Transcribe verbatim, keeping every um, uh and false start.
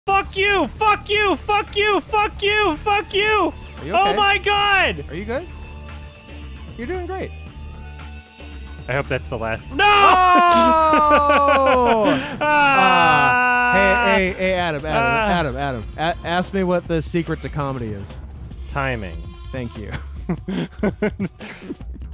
Fuck you! Fuck you! Fuck you! Fuck you! Fuck you! Are you Oh okay? my god! Are you good? You're doing great. I hope that's the last. No! Oh! Ah! Hey, hey, hey, Adam, Adam, Ah. Adam, Adam. A ask me what the secret to comedy is. Timing. Thank you.